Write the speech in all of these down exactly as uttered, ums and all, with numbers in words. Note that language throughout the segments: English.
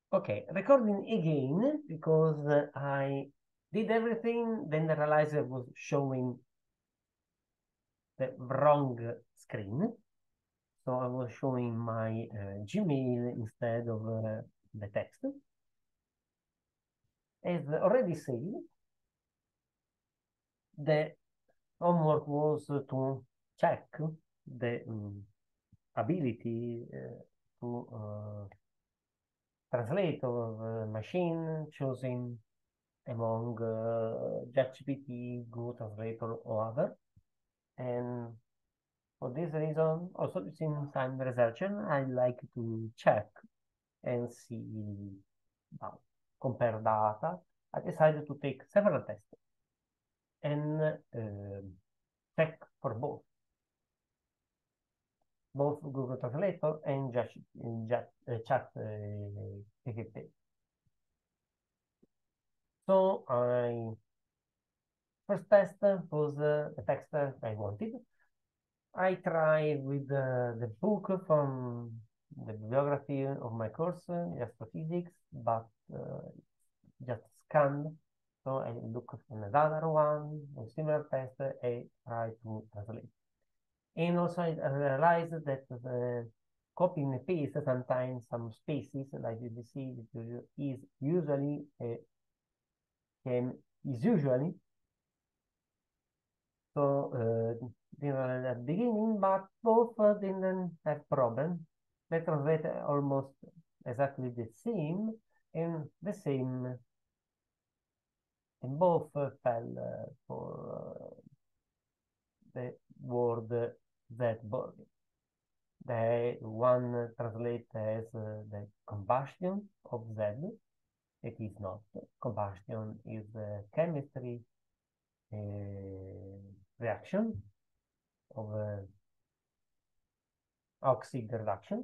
Okay, recording again because uh, I did everything, then I realized I was showing the wrong screen. So I was showing my uh, Gmail instead of uh, the text. As already said, the homework was to check the um, ability uh, to uh, translate of uh, machine choosing among uh, ChatGPT, Google Translator, or other. And for this reason, also since I'm a researcher, I like to check and see, uh, compare data. I decided to take several tests and uh, check for both, both Google Translator and Chat, Chat, uh, Chat uh, G P T. So I first test was uh, the text I wanted. I tried with uh, the book from the bibliography of my course, uh, astrophysics, but uh, just scanned. So I look for another one, a similar test, and try to translate. And also I realized that the copy and paste sometimes some spaces, like you see, is usually uh, can is usually so uh, they were at the beginning, but both uh, didn't have problem. They translate almost exactly the same, and the same, and both uh, fell uh, for uh, the word that burning. The one translate as uh, the combustion of Z. It is not. Combustion is a chemistry uh, reaction of uh, oxide reduction,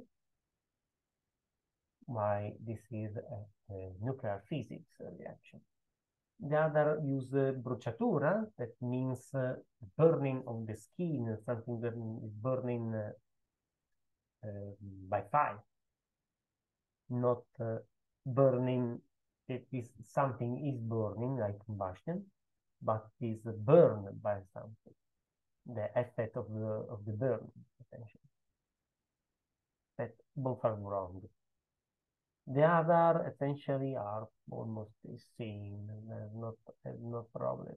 why this is a, a nuclear physics reaction. The other use uh, bruciatura, that means uh, burning of the skin, something that is burning uh, uh, by fire, not uh, burning, it is something is burning like combustion, but is burned by something, the effect of the, of the burn, essentially. That both are wrong. The other essentially are almost the same, and not, no problem.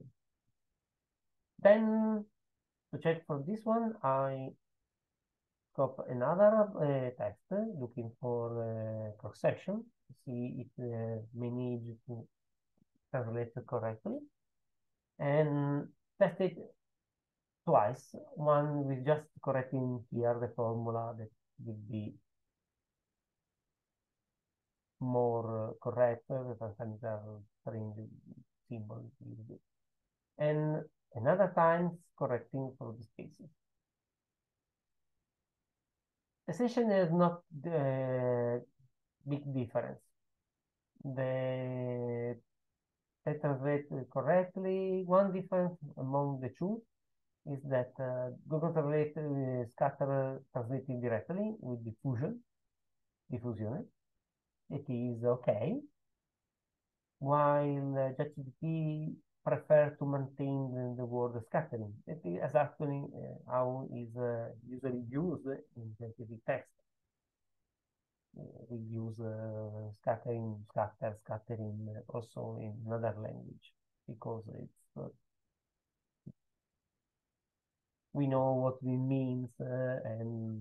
Then to check for this one, I got another uh, test looking for uh, cross section to see if uh, manage to translate correctly, and tested twice. One with just correcting here the formula that would be more uh, correct, sometimes there are strange symbols used, and another times correcting for the spaces. Essentially, there's not the big difference. The they translate correctly. One difference among the two is that uh, Google Translate uh, scatter translating directly with diffusion, diffusion. It is okay, while uh, ChatGPT prefer to maintain the, the word scattering. It is exactly uh, how is uh, usually used in scientific text. Uh, we use uh, scattering, scatter, scattering uh, also in another language because it's uh, we know what it means uh, and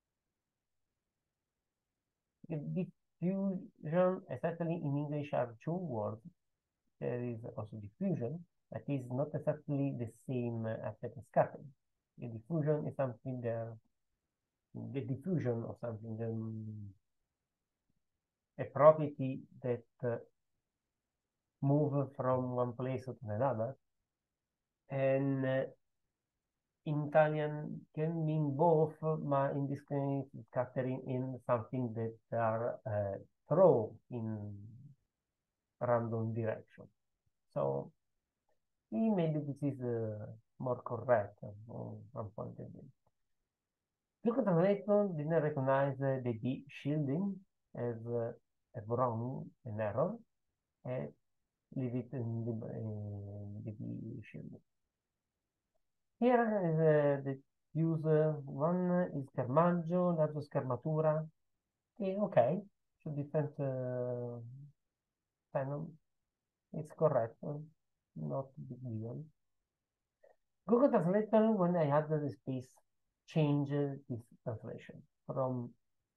diffusion, especially in English, are two words. There is also diffusion, but is not exactly the same as the scattering. The diffusion is something that the diffusion of something, um, a property that uh, move from one place to another, and uh, in Italian can mean both, but in this case, scattering in something that are uh, thrown in random direction. So maybe this is uh, more correct from one point of view. Google Translate didn't recognize uh, the D shielding as uh, a wrong, an error, and leave it in the, in the shield. Here uh, the use uh, one is schermaggio, l'altro schermatura. E ok, two different uh, panel. It's correct, not big deal. Google Translator, when I had the space, change this translation from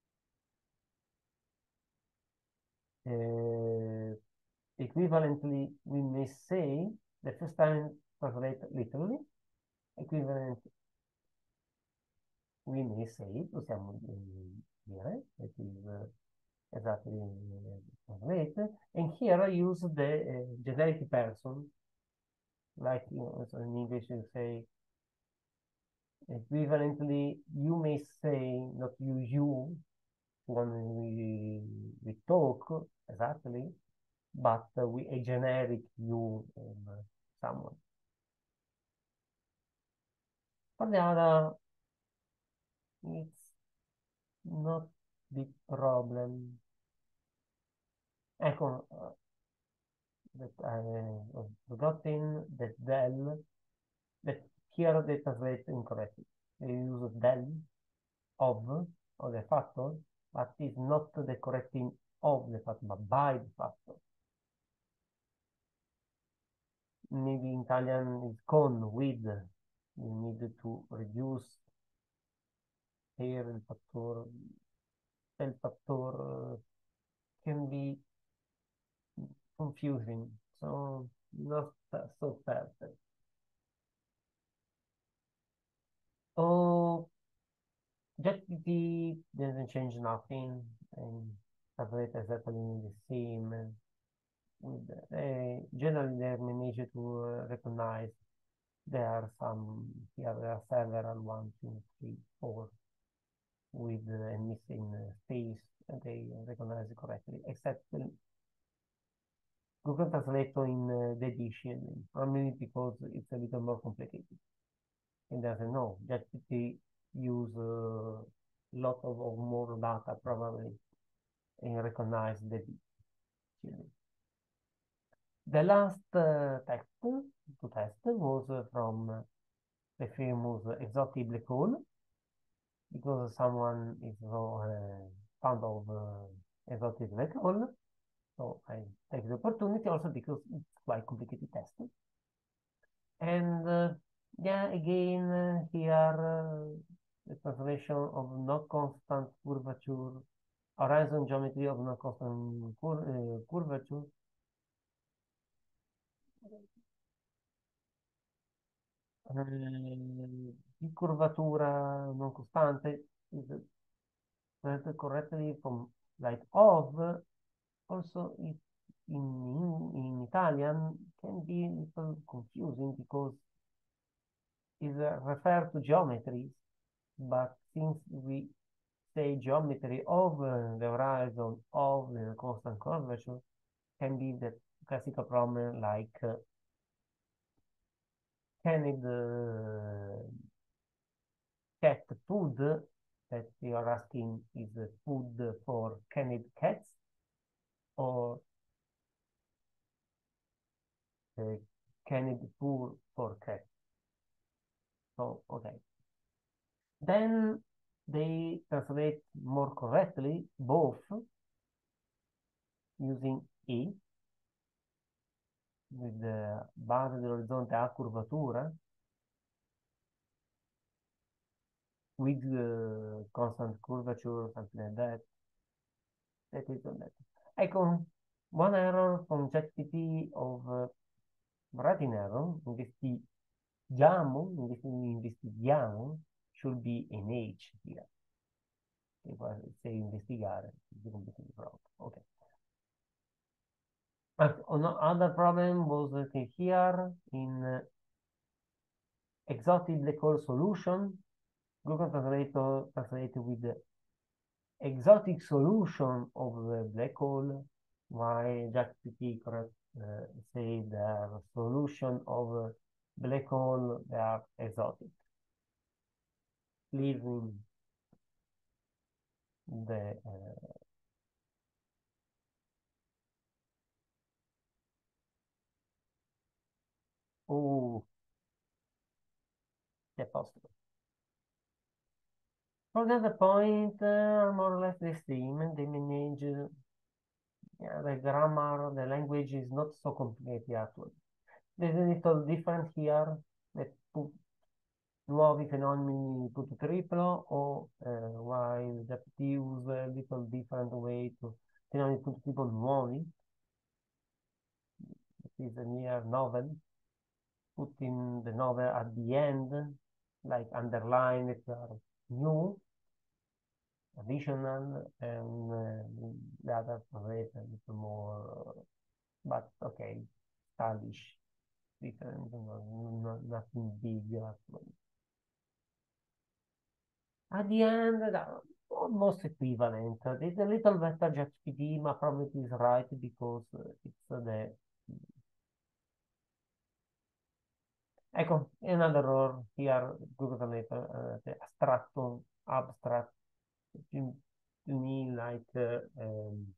uh, equivalently, we may say the first time translate literally, equivalent, we may say, possiamo dire, that is uh, exactly uh, translate, and here I use the uh, generic person, like you know, so in English you say, equivalently, you may say, not you, you, when we, we talk, exactly, but uh, we a generic you um, someone. For the other, it's not big problem. Ecco, uh, that I have forgotten that del, that here they translate incorrectly. They use del of, or the factor, but it's not the correcting of the factor, but by the factor. Maybe in Italian is con, with. You need to reduce here il factor, el factor uh, can be confusing, so not so perfect. Oh, JetGPT doesn't change nothing and calculate exactly the same. With, uh, generally, they manage to uh, recognize there are some, here there are several, one, two, three, four, with a uh, missing uh, space, and they recognize it correctly, except Google Translate in uh, the edition, probably because it's a little more complicated. It doesn't know. JetGPT use a uh, lot of, of more data probably and recognize the edition. The last uh, text to test was uh, from uh, the famous exotic black hole, because someone is so uh, fond of uh, exotic black hole. So I take the opportunity also because it's quite complicated test. And uh, yeah, again, uh, here uh, the translation of not constant curvature, horizon geometry of not constant cur uh, curvature. Uh, di curvatura non costante is translated correctly from like of, also it in, in, in Italian can be a little confusing because it uh, refers to geometry, but since we say geometry of uh, the horizon of the constant curvature, can be the classical problem like uh, can it uh, cat food, that you are asking is food for canned cats, or uh, canned food for cats. So, okay. Then they translate more correctly both using E, with the base dell'orizzonte a curvatura, with uh, constant curvature, something like that. That is on that. Ecco, one error from ChatGPT of uh, writing error, investigiamo, investighiamo, should be an H here. If I say investigare, it's completely wrong. Okay. But another problem was that here in uh, exotic black hole solution, Google Translator translated with the exotic solution of the black hole, while ChatGPT correct uh, say the solution of a black hole, they are exotic, leaving the uh, Oh, che posto. For the other point, uh, more or less the same. They manage, uh, yeah, the grammar, the language is not so complicated actually. There's a little different here. That put nuovi fenomeni punto triplo o eh, while that use a little different way to fenomeni punto triplo nuovi. It is a near novel. Putting the novel at the end, like underline if you are new, additional, and uh, the other rate a little more, uh, but okay, stylish, different, you know, not, nothing big actually. At the end, uh, almost equivalent. It's a little better ChatGPT, but probably it is right because uh, it's uh, the ecco, another error here, Google Translate, uh, the astratto, abstract, to, to me like uh, um,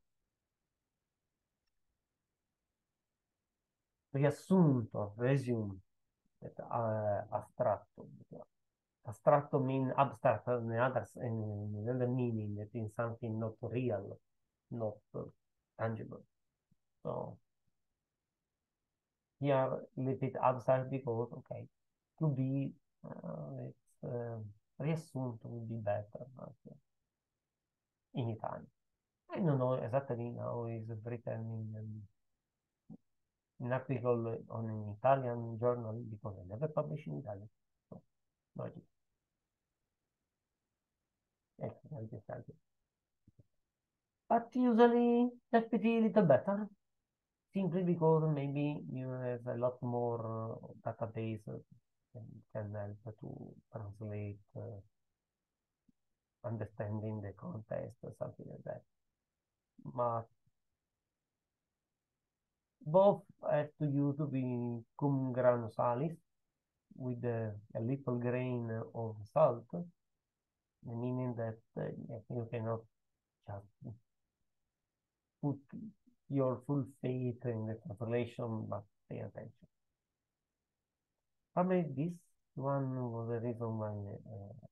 riassunto, resume, that, uh, astratto. Astratto mean abstract in other, in another meaning, that in something not real, not uh, tangible. So here, let it abstract because, okay, to be, uh, it's, uh, riassunto would be better, but, uh, in Italian. I don't know exactly how is written in um, an article on an Italian journal because I never publish in Italian. So, no idea. Ecco, anche stato. But usually that pretty little better, simply because maybe you have a lot more uh, database uh, and can help to translate uh, understanding the context or something like that. But both have to use to be cum grano salis with a, a little grain of salt, meaning that uh, you cannot just put your full faith in the translation, but pay attention. Probably this one was the reason why uh,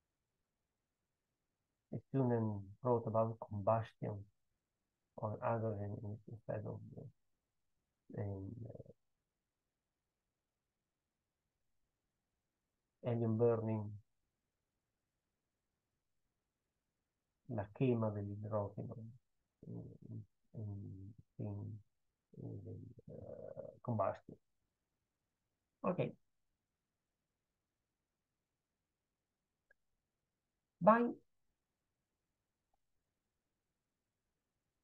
a student wrote about combustion or hydrogen instead of uh, um, helium burning, la quema dell'idrogeno in, in, in, in uh, combustion. Okay, bye.